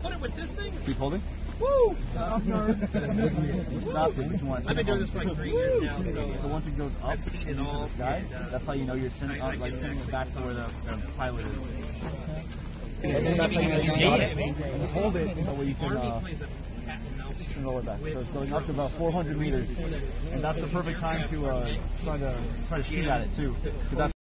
put it with this thing? Keep holding. Woo! Stop it. Which one? I've been doing this for like 3 years now. So once it goes up, I've seen it all. Sky, that's how you know you're sending it back to where the pilot is. And then that's how you know you got it. And hold it so you can roll it back. So it's going up to about 400 meters, and that's the perfect time to try to shoot at it too.